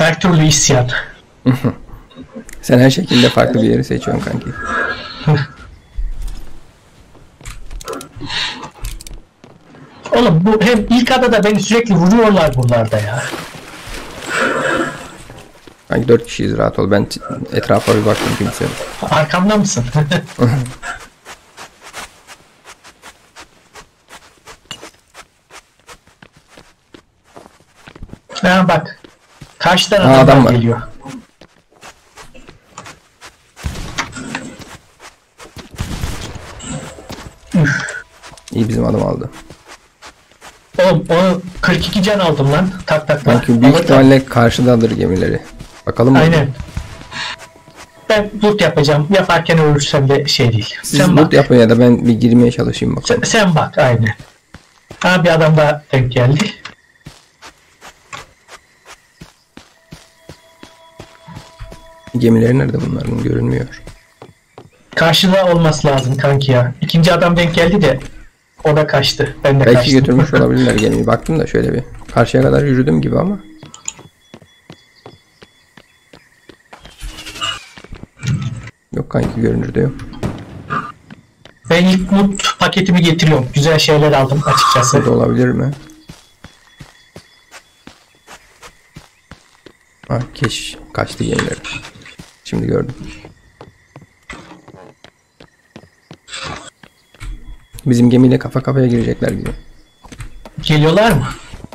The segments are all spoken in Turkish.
Her türlü isyan. Sen her şekilde farklı bir yeri seçiyorsun kanki. Oğlum bu hem ilk adada beni sürekli vuruyorlar buralarda ya. Kanki 4 kişiyiz, rahat ol. Ben etrafa bir baktım, kimse yok. Arkamda mısın? Ha bak. Karşıdan adam var. geliyor. İyi, bizim adam aldı. Oğlum onu 42 can aldım lan. Tak tak tak. Kanki büyük ihtimalle karşıdadır gemileri. Bakalım mı? Aynen. Ben loot yapacağım. Yaparken ölürsem de şey değil. Siz Sen loot bak. yapın ya da ben bir girmeye çalışayım bakalım. Sen bak aynen. Ha bir adam daha denk geldi. Gemileri nerede bunların? Görünmüyor. Karşıda olması lazım kanki ya. İkinci adam denk geldi de o da kaçtı. Ben de Belki kaçtım. götürmüş olabilirler gemiyi. Baktım da şöyle bir. Karşıya kadar yürüdüm gibi ama. Yok kanki, görünürde yok. Ben ilk loot paketimi getiriyorum. Güzel şeyler aldım açıkçası. Burada olabilir mi? Ha, kaçtı gemileri. Şimdi gördüm. Bizim gemiyle kafa kafaya girecekler gibi. Geliyorlar mı?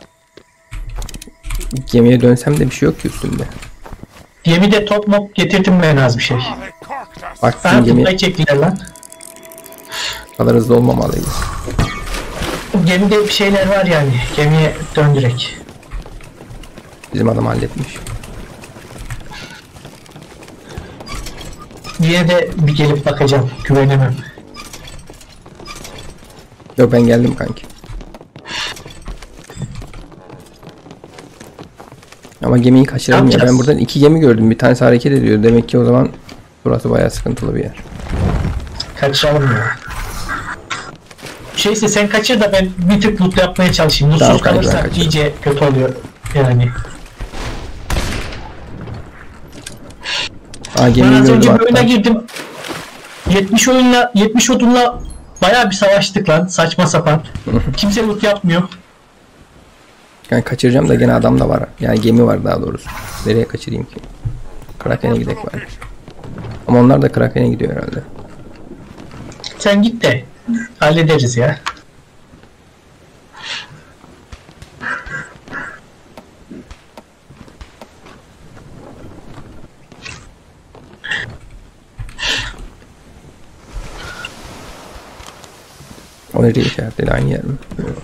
Gemiye dönsem de bir şey yok ki üstünde. Gemide top mop getirdim ben az bir şey. Baktım Ha gemi tutmayı çektiler lan. kadar hızlı olmamalıydı. Gemide bir şeyler var yani. Gemiye döndürek. Bizim adam halletmiş. Yine de bir gelip bakacağım. Güvenemem. Yok, ben geldim kanki. Ama gemiyi kaçıralım ya. Ben buradan 2 gemi gördüm. Bir tanesi hareket ediyor. Demek ki o zaman burası bayağı sıkıntılı bir yer. Kaçıralım ya. Şeyse sen kaçır da ben bir tık loot yapmaya çalışayım. Lootsuz Tamam kanka, ben kalırsak kaçırırım. iyice kötü oluyor yani. Aa, Ben gemiyi az önce gördüm bir oyuna hatta. girdim. 70 odunla bayağı bir savaştık lan. Saçma sapan. Kimse loot yapmıyor. Yani kaçıracağım da gene adam da var. Yani gemi var daha doğrusu. Nereye kaçırayım ki? Kraken'e gidek var. Ama onlar da Kraken'e gidiyor herhalde. Sen git de hallederiz ya. O nereye işaretledi? Aynı yer mi? Yok.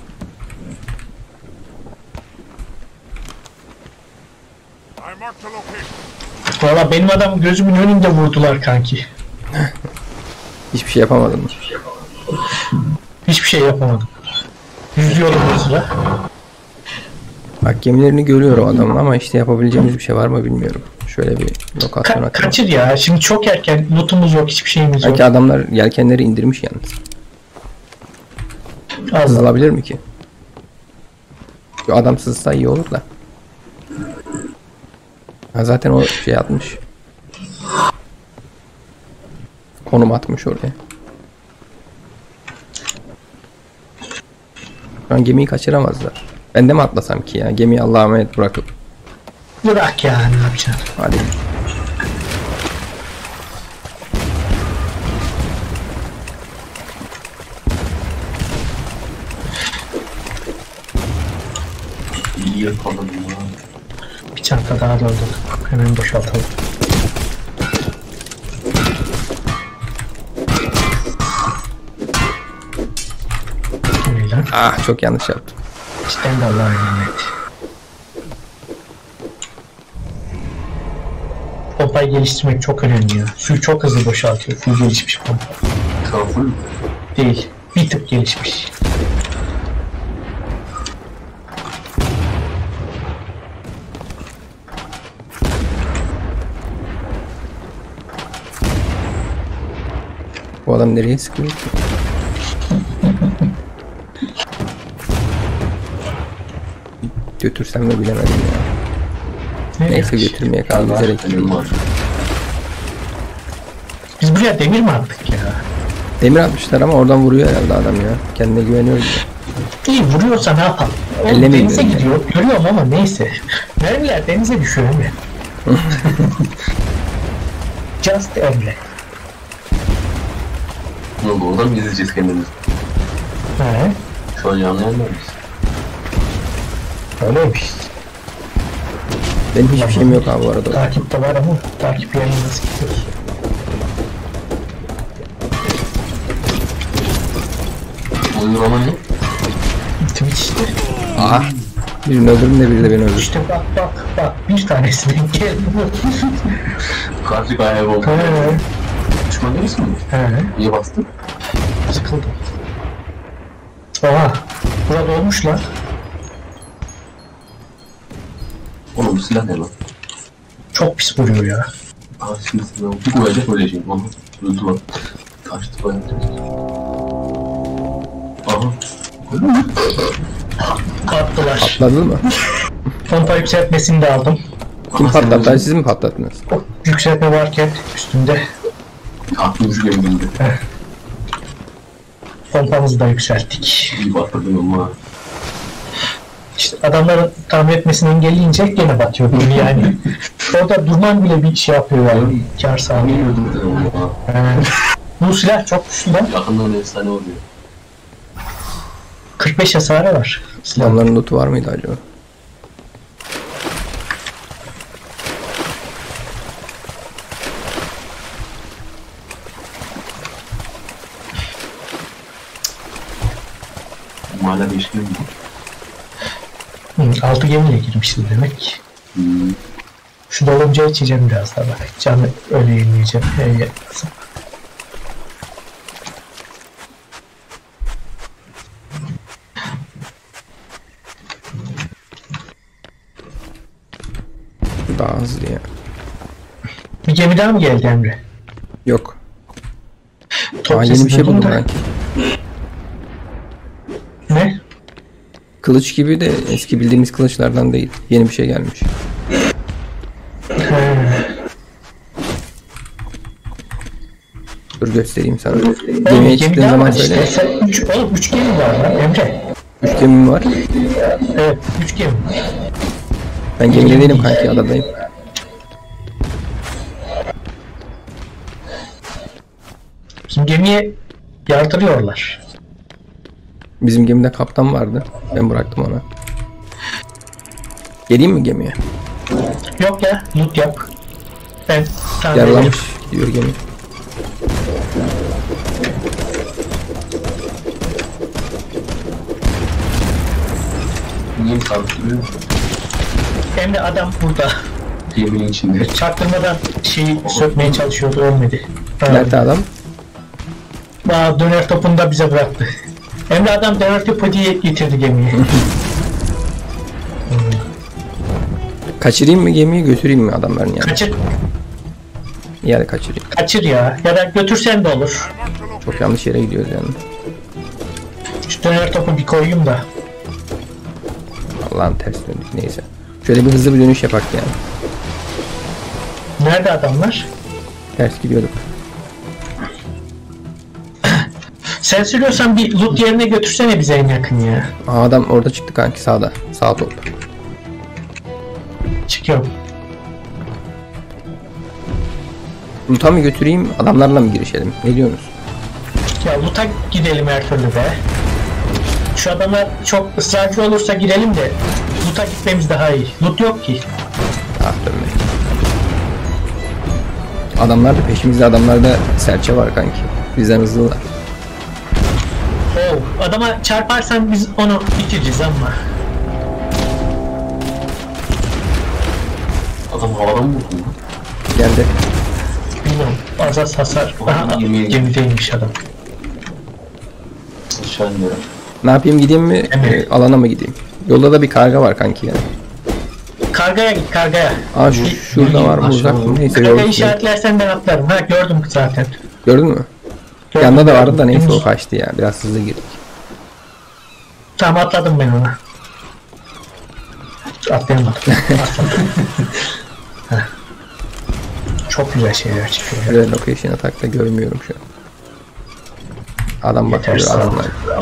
Valla benim adam gözümün önünde vurdular kanki. Hiçbir şey yapamadım mı? Hiçbir şey yapamadım. Yüzüyorum o sıra. Bak, gemilerini görüyorum adamın ama işte yapabileceğimiz bir şey var mı bilmiyorum. Şöyle bir lokasyon atalım. Kaçır ya. Şimdi çok erken. Lootumuz yok. Hiçbir şeyimiz yok. Belki adamlar yelkenleri indirmiş yalnız. Allah. Sızılabilir mi ki? Şu adam sızsa iyi olur da. Ha, zaten o şey atmış. Konum atmış oraya. Şu an gemiyi kaçıramazlar. Ben de mi atlasam ki ya? Gemiyi Allah'a emanet bırakıp. Bırak ya, ne yapacaksın? Hadi. İyi yapalım ya. Bir çanta daha doldurduk. Hemen boşaltalım. Ne lan? Ah, çok yanlış yaptım. İşten de Allah'a emanet. Pompayı geliştirmek çok önemli ya. Suyu çok hızlı boşaltıyor. Full gelişmiş pompa. Kabul. Değil. Bir tık gelişmiş. Bu adam nereye sıkıyor ki? Götürsem de bilemedim ya. Ne Neyse diyor? götürmeye kaldı üzerek. Benim var. Biz buraya demir mi attık ya? Demir atmışlar ama oradan vuruyor herhalde adam ya. Kendine güveniyor gibi. İyi vuruyorsa ne yapalım? Oğlum Ellemeyin denize beni. gidiyor. Görüyorum ama neyse. Mermiler denize düşüyor Emre. Just Emre. Ne oldu? Oradan mı izleyeceğiz kendimizi? He. Şu an yanlayan mıyız? Öyleymiş. Benim hiçbir şeyim yok abi bu arada. Takipte var ama takip yayını nasıl gidiyoruz? Uygulama ne? Twitch işte. Aa. Birini öldürdüm de biri de beni öldürdü. İşte bak bir tanesine geldi bu. Karşı kayaya oldu. He. Düşman değilsin mi? He. Niye bastın? Sıkıldım. Oha. Burada olmuşlar. Oğlum bu silah ne lan? Çok pis vuruyor ya. Aa şimdi silah bir koyacak öleceğim. Aha. Öldü lan. Kaçtı bayağı. Aha. Attılar. Patladı mı? Pompa yükseltmesini de aldım. Kim patlattı? Siz mi patlattınız? O yükseltme varken üstünde Aklım şu gibi bildi. pompamızı da yükselttik. İyi patladım ama. İşte adamların tamir etmesini engelleyince gene batıyor böyle yani. Orada durman bile bir şey yapıyor yani. Kar sağlıyor. Niye öldüm dedim ama. Bu silah çok güçlü lan. Yakından efsane oluyor. 45 hasarı var. Silah. Adamların lootu var mıydı acaba? Hala değişmiyor mu? 6 gemiyle girmişiz demek. Hmm. Şu dolunca içeceğim biraz daha bak. Canı öyle yemeyeceğim. Daha hızlı ya. Bir gemi daha mı geldi Emre? Yok. Top Aa, yeni bir sesi şey duydum buldum da. belki. Ne? Kılıç gibi de eski bildiğimiz kılıçlardan değil. Yeni bir şey gelmiş. Dur göstereyim sana. Gemiye Gemi çıktığın daha zaman var işte. söyle. Sen üç gemi var lan Emre. 3 gemim var. Evet 3 gemi. Ben gemide değilim kanki, adadayım. Bizim gemiye yardırıyorlar. Bizim gemide kaptan vardı. Ben bıraktım ona. Geleyim mi gemiye? Yok ya loot yap. Ben tamir ederim. Yaralamış gidiyor gemi. Niye saldırıyor musun? Emre adam burada. Geminin içinde. Çaktırmadan şeyi sökmeye çalışıyordu ölmedi. Nerede adam? Aa, döner topunu da bize bıraktı. Emre adam döner topu diye getirdi gemiyi. Kaçırayım mı gemiyi, götüreyim mi adamların yanına? Kaçır, Yani kaçırayım. kaçır ya. Ya da götürsen de olur. Çok yanlış yere gidiyoruz yani. Şu döner topu bir koyayım da. Allah'ım ters döndük, neyse. Şöyle bir hızlı bir dönüş yapak yani. Nerede adamlar? Ters gidiyorduk. Sen sürüyorsan bir loot yerine götürsene bize en yakın ya. Aa, adam orada çıktı kanki, sağda. Sağ top. Çıkıyorum. Loot'a mı götüreyim, adamlarla mı girişelim? Ne diyorsunuz? Ya loot'a gidelim her türlü be. Şu adamlar çok ısrarcı olursa girelim de loot'a gitmemiz daha iyi. Loot yok ki. Ah dönme. Adamlar da peşimizde, adamlarda serçe var kanki. Bizden hızlılar. Oh, adama çarparsan biz onu bitireceğiz ama. Adam havadan mı vurdu lan? Geldi. Bilmiyorum. Az hasar. Aha, Gemiye- gemideymiş adam. Aşağı iniyorum. Ne yapayım, gideyim mi? Evet. Alana mı gideyim? Yolda da bir karga var kanki yani. Kargaya git kargaya. Aa şurada var mı, uzak mı? Neyse Kargayı yol. işaretlersen ben atlarım. Ha gördüm zaten. Gördün mü? Gördüm, Yanında da gördüm. vardı da neyse o Henüz- kaçtı ya. Biraz hızlı girdik. Tamam atladım ben ona. Atlayamadım. Heh. Çok güzel şeyler çıkıyor. Şuraya location attack'ta görmüyorum şu an. Adam bakıyor Yetersiz. adamlar.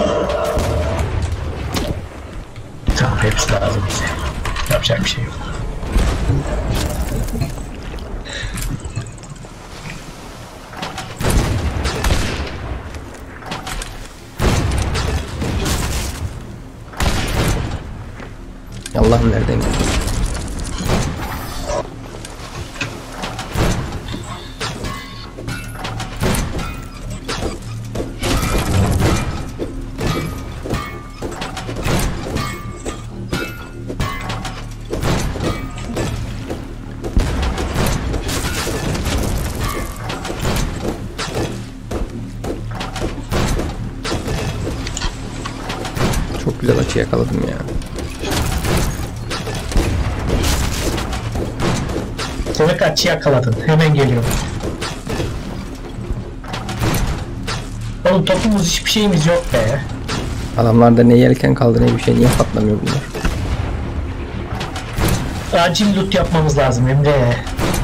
Tamam, hepsi lazım bize. Yapacak bir şey yok. Allah'ım nereden geldi? Çok güzel açı yakaladım ya. Demek açı yakaladın. Hemen geliyorum. Oğlum topumuz hiçbir şeyimiz yok be. Adamlarda ne yelken kaldı ne bir şey, niye patlamıyor bunlar? Acil loot yapmamız lazım Emre.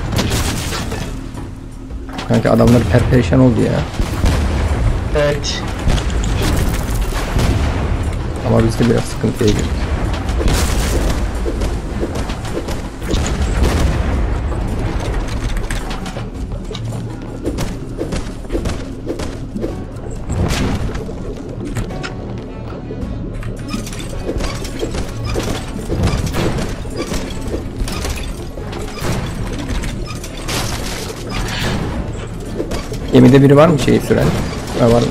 Kanka adamlar perperişan oldu ya. Evet. Ama biz de biraz sıkıntıya girdik. Gemide biri var mı şeyi süren? Ha, varmış.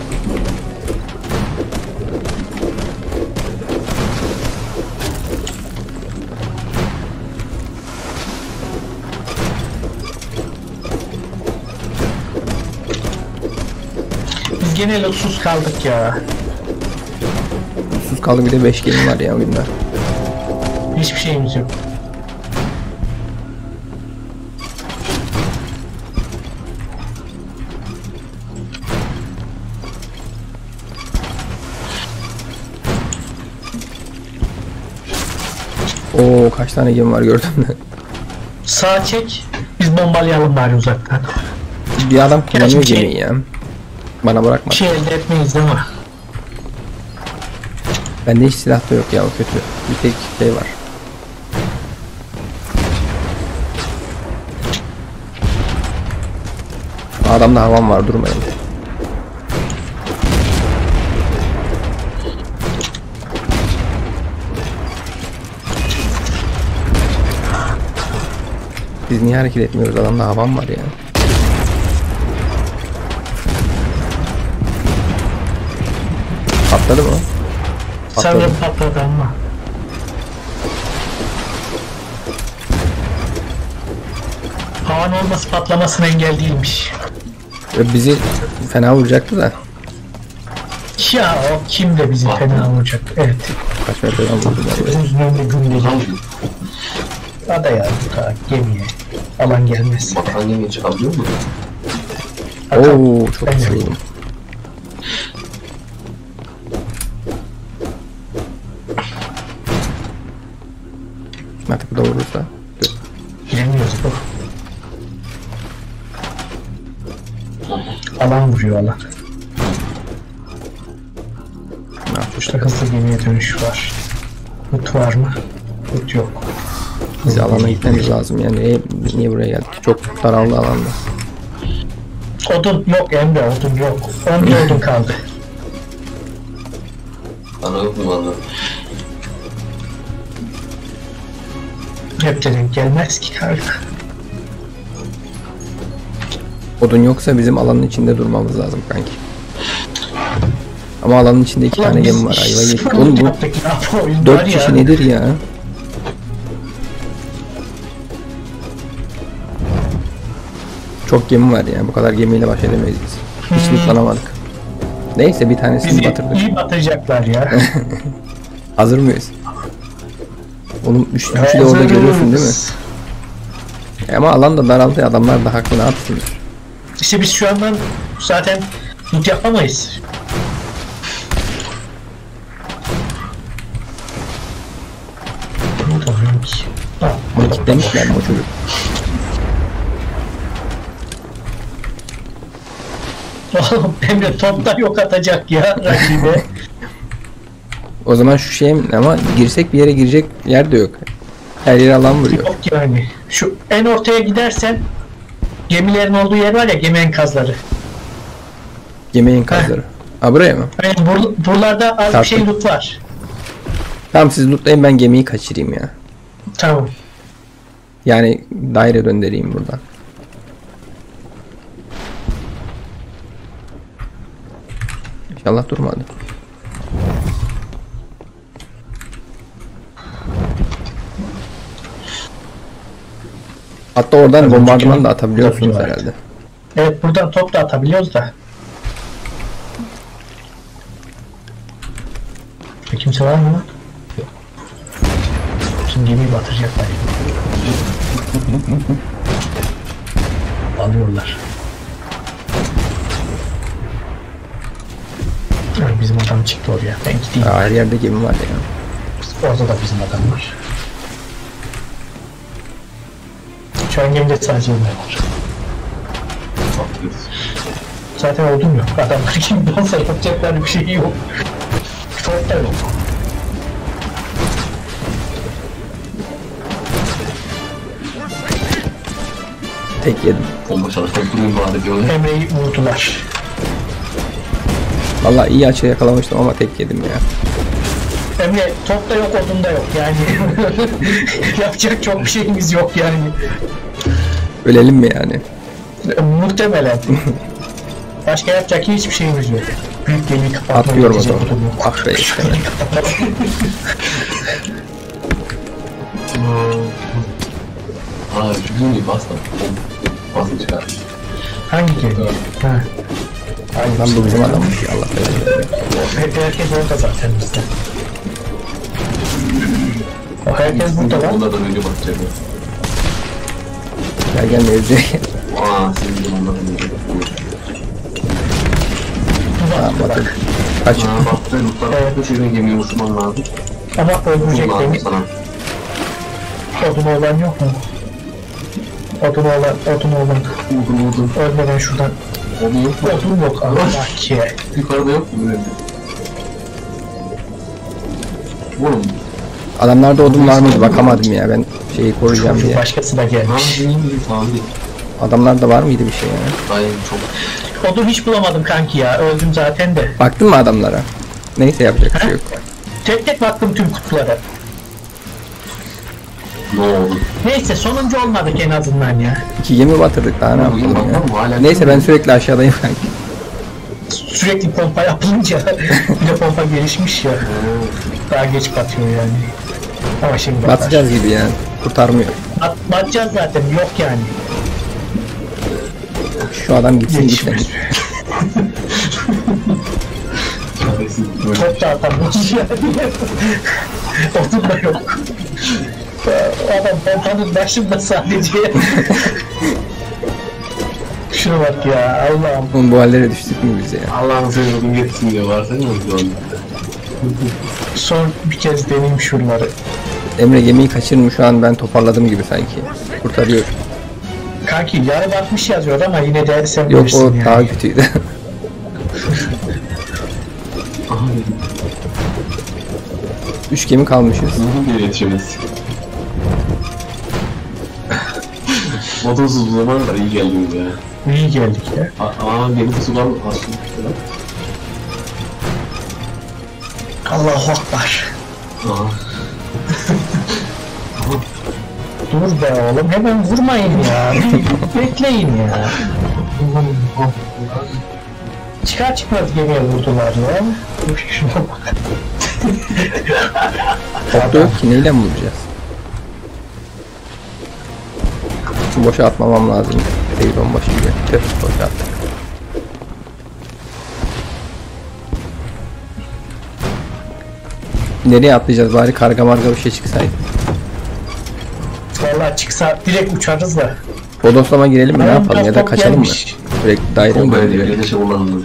Biz gene lootsuz kaldık ya. Sus kaldı, bir de 5 gemi var ya oyunda. Hiçbir şeyimiz yok. Oo, kaç tane gemi var gördün mü? Sağa çek. Biz bombalayalım bari uzaktan. Bir adam kullanıyor Gerçi bir şey- gemiyi ya. Bana bırakma. Bir şey elde etmeyiz değil mi? Bende hiç silah da yok ya, o kötü. Bir tek şey var. Adamda havan var, durmayın. Biz niye hareket etmiyoruz? Adamda havan var ya. Patladı mı? Patladı. Sanırım patladı ama. Havan olması patlamasına engel değilmiş. Bizi fena vuracaktı da. Ya o kim de bizi fena vuracak. Evet. Kaç metreden vurdular ya. Gözümüzün önünde gündeli. Adaya, buta, gemiye. Alan gelmez. Batan gemiye çıkabiliyor mu? Oo, çok Ben güzel. yoruldum. Artık bu da vurursa. Giremiyoruz bu. Alan vuruyor alan. Ne yapmış? İşte hızlı gemiye dönüş var. Loot var mı? Loot yok. Biz alana gitmemiz lazım yani. Niye buraya geldik? Çok daraldı alanda. Odun yok Emre, odun yok. 10 odun kaldı. Bana yok mu valla? Hep de denk gelmez ki karga. Odun yoksa bizim alanın içinde durmamız lazım kanki. Ama alanın içinde 2 tane gemi var. Ayva yedik. Oğlum bu yaptık ya, bu oyun 4 var ya. kişi nedir ya? Çok gemi var ya. Bu kadar gemiyle baş edemeyiz biz. Hiç lootlanamadık. Neyse bir tanesini Bizi batırdık. iyi batıracaklar ya. Hazır mıyız? Oğlum üçlü de orada görüyorsun değil mi? Ama alan da daraldı. Adamlar da haklı, ne yapsınlar? İşte biz şu andan zaten loot yapamayız. Ne oluyor? Bunu kilitlemişler mi o çocuk? Oğlum Emre topta yok atacak ya rakibe. O zaman şu şey ama girsek bir yere girecek yer de yok. Her yere alan vuruyor. Yok yani. Şu en ortaya gidersen gemilerin olduğu yer var ya, gemi enkazları. Gemi enkazları. Ha buraya mı? Yani buralarda az bir Tartın. şey loot var. Tamam siz lootlayın, ben gemiyi kaçırayım ya. Tamam. Yani daire döndüreyim buradan. İnşallah durmadı. Hatta oradan bombardıman da atabiliyorsunuz herhalde. Evet, buradan top da atabiliyoruz da. Kimse var mı? Şimdi gemiyi batıracaklar. Alıyorlar. Ay, bizim adam çıktı oraya. Ben gideyim. Aa, her yerde gemi var ya. Orada da bizim adam var. Şu an gemide sadece onlar var. Zaten oldum yok. Adamlar gibi olsa yapacaklar bir şey yok. Çok da yok. Tek yedim. Bomba çalışmak durayım bari diyorlar. Emre'yi vurdular. Vallahi iyi açı yakalamıştım ama tek yedim ya. Emre top da yok, odun da yok yani. Yapacak çok bir şeyimiz yok yani. Ölelim mi yani? Muhtemelen. Başka yapacak hiçbir şeyimiz yok. Büyük gemiyi kapatmaya Atlıyorum o gidecek zaman. odun yok. Ah be işte. Aa şu gemiyi bastım. Bastım çıkar. Hangi gemi? Ha. Lan bu bizim adammış ya, Allah belanı versin. Herkes orada zaten bizde. Bak herkes burada lan. Onlardan önce bakacak. Gel gel mevzuya gel. Aa sizin onlardan önce. Tamam bakın. Kaç. Aa baktı lütfen. Şuradan gemiyi vurman lazım. Ama öldürecek Lazım beni. sana. Odun olan yok mu? Odun olan. Vurdum. Ölmeden şuradan. Onu yok mu? Odun yok. Allah ki. Yukarıda yok mu? Oğlum. Adamlarda odun var mıydı bakamadım ya, ben şeyi koruyacağım Şu diye. başkası da gelmiş. Tamam değil. Adamlarda var mıydı bir şey ya? Aynen çok. Odun hiç bulamadım kanki ya. Öldüm zaten de. Baktın mı adamlara? Neyse yapacak bir şey yok. Tek tek baktım tüm kutulara. Ne oldu? Neyse sonuncu olmadık en azından ya. 2 gemi batırdık, daha ne Bugün yapalım ya. bakalım, hala- Neyse ben sürekli aşağıdayım kanki. Sürekli pompa yapınca bir de pompa gelişmiş ya. Daha geç batıyor yani. Ama şimdi batar. Batacağız gibi yani. Kurtarmıyor. Batacağız zaten, yok yani. Şu adam gitsin gitsin. Geçmiş. Çaresiz böyle. Top da atamıyoruz yani. Odun da yok. Adam pompanın başında sadece. Şuna bak ya, Allah'ım. Oğlum bu hallere düştük mü biz ya? Allah'ın seni bugün getirsin diyor. Varsa ne oldu? Son bir kez deneyim şunları. Emre gemiyi kaçırmış, şu an ben toparladım gibi sanki. Kurtarıyor. Kanki yarı batmış yazıyor ama yine de sen Yok bilirsin o yani. daha kötüydü. Aha dedim. 3 gemi kalmışız. Uzun bir yetişemez. Motorsuz bu zamanlar iyi geldiniz ya. İyi geldik ya. Aa benim sular aslında. Allahu Akbar. Aha. Dur be oğlum, hemen vurmayın ya. Bir bekleyin ya. Çıkar çıkmaz gemiye vurdular ya. Dur şuna bak. Top da yok ki, neyle mi vuracağız? Şu boşa atmamam lazım. Seyron başı gibi. Tüh, boşa attık. Nereye atlayacağız, bari karga marga bir şey çıksaydı. Vallahi çıksa direkt uçarız da. Bodoslama girelim mi, ne Aynen, yapalım, ya da top kaçalım mı? gelmiş. Direkt daire mi Böyle döndürelim? bir şey kullanılır.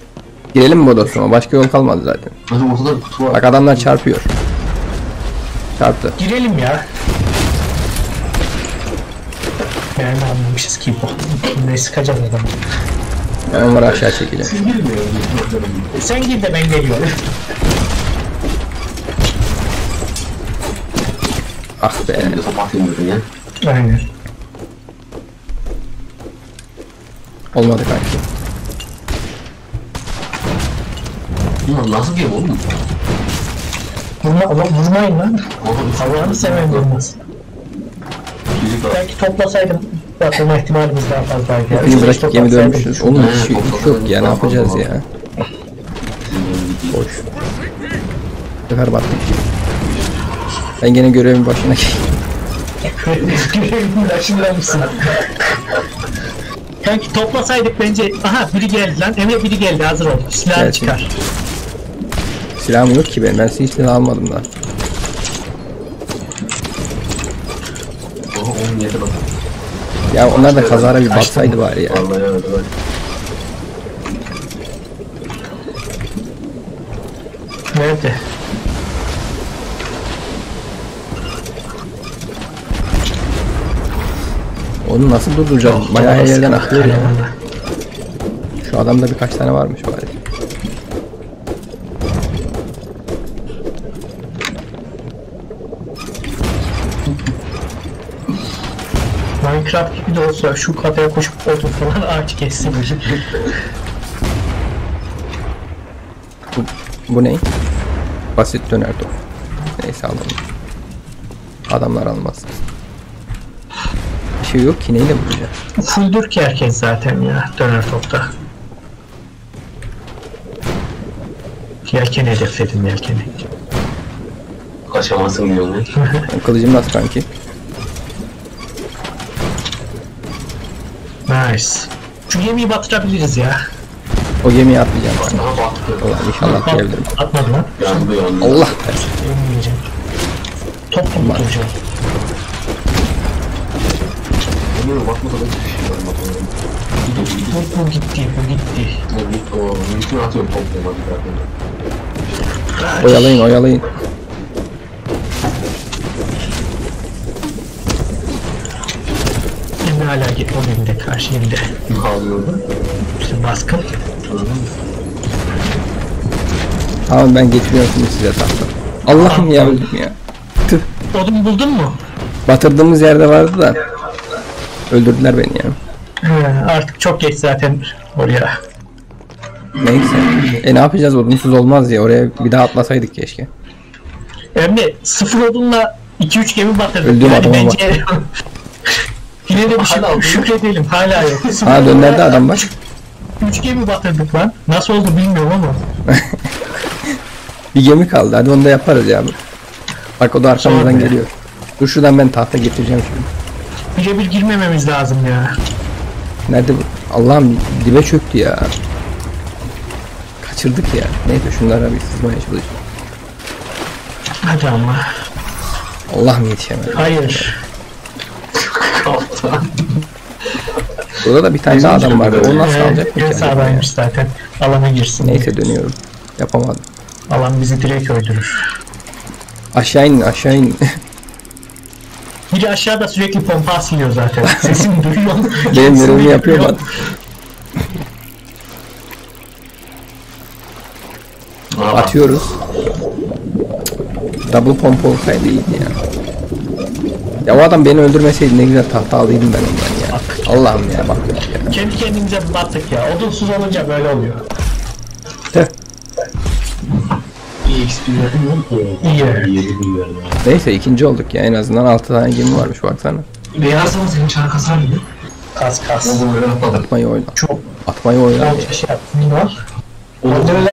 Girelim mi bodoslama, başka yol kalmadı zaten. Hadi ortada bir kutu var. Bak adamlar çarpıyor. Çarptı. Girelim ya. Yani anlamışız ki bu. Ne sıkacağız adamı. Ben onları aşağı çekeceğim. Siz girmiyor. Sen gir de ben geliyorum. Ah be. Ben de top atayım dedim ya. Aynen. Olmadı kanki. Ulan nasıl game oğlum? Vurmayın lan. Oha, Allah'ını seven vurmaz. Çocuk var. Belki toplasaydım bakılma ihtimalimiz daha fazlaydı. Beni bırakıp gemi dönmüşüz. Oğlum hiç yok ya, ne yapacağız ya? Boş. Bu sefer battık. Ben gene görevin başına Görevin başında mısın? Kanki toplasaydık bence... Aha biri geldi lan. Emre biri geldi, hazır ol. Silahını Gelsin. çıkar. silahım yok ki benim. Ben silah almadım da. Oha 17 bak. Ya onlar da kazara bir batsaydı bari ya. Vallahi evet evet. Nerede? Onu nasıl durduracağız? Bayağı her yerden akıyor ya. Şu adamda birkaç tane varmış bari. Minecraft gibi de olsa şu kafaya koşup odun falan ağaç kessin. Bu ne? Basit döner top. Neyse alalım. Adamlar almaz. Bir şey yok ki, neyle vuracağız? Fulldür ki herkes zaten ya döner topta. Yelken hedefledim yelkeni. Kaçamazsın diyor ne? Kılıcım nasıl kanki? Nice. Şu gemiyi batırabiliriz ya. O gemiye atlayacağım. Daha baktı. Allah inşallah diyebilirim. Atmadı lan. Yandı yandı. Allah. Ölmeyeceğim. Top tutacağım. Bilmiyorum bakmasa da bir şey var bakalım. Bu gitti, bu gitti. O mümkün atıyorum toplama bir dakika. Oyalayın oyalayın. Emre hala git o gemide karşı gemide. Kim kaldırıyordu? İşte baskın. Tamam ben geçmiyorum şimdi size tahta. Allah'ım ya, öldüm ya. Tüh. Odun buldun mu? Batırdığımız yerde vardı da. Öldürdüler beni ya. Artık çok geç zaten oraya. Neyse. Ne yapacağız, odunsuz olmaz ya. Oraya bir daha atlasaydık keşke. Emre sıfır odunla 2-3 gemi batırdık. Öldüm Yani adama bence yine de bir şükredelim. Hala yok. Ha dönderde adam var. 3 gemi batırdık lan. Nasıl oldu bilmiyorum ama. Bir gemi kaldı. Hadi onu da yaparız ya. Bak o da arkamızdan Sonra. geliyor. Dur şuradan ben tahta getireceğim şimdi. Birebir girmememiz lazım ya. Nerede bu? Allah'ım dibe çöktü ya. Kaçırdık ya. Neyse şunlara bir sızmaya çalışayım. Hadi ama. Allah'ım yetişemedim. Hayır. Burada da bir tane daha adam vardı. O nasıl alacak En ki acaba ya? sağdaymış zaten. Alana girsin. Neyse dönüyorum. Yapamadım. Alan bizi direkt öldürür. Aşağı in aşağı in. Biri aşağıda sürekli pompa asılıyor zaten. Sesini duyuyorum. Benim görevimi yapıyor bak. Atıyoruz. Double pompa olsaydı iyiydi ya. Ya o adam beni öldürmeseydi ne güzel tahta aldıydım ben ondan ya. Allah'ım ya bak ya. Kendi kendimize battık ya. Odunsuz olunca böyle oluyor. Tüh. Bir XP verdim yok mu? İyi. 7 bilmiyorum ya. Neyse ikinci olduk ya, en azından 6 tane gemi varmış baksana. Beyazdan senin çarkı kasar mı? Kas kas. O böyle atladım. Atmayı oyna. Çok Atmayı oyna. şey yaptım. Ne var?